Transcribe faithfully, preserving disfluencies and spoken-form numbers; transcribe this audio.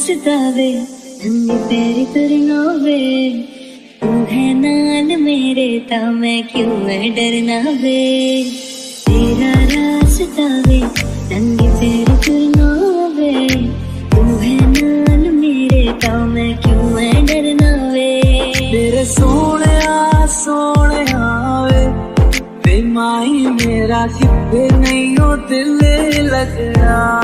रास्ता वे नंगे पैरी तुरना वे, तू है नाल मेरे ता मैं क्यों है डरना वे। तेरा रास्ता वे नंगे पैरी तुरना वे, तू है नाल मेरे ता मैं क्यों है डरना वे। तेरे सोने सोने वे ते माही मेरा किते नहीं हो दिल लगना।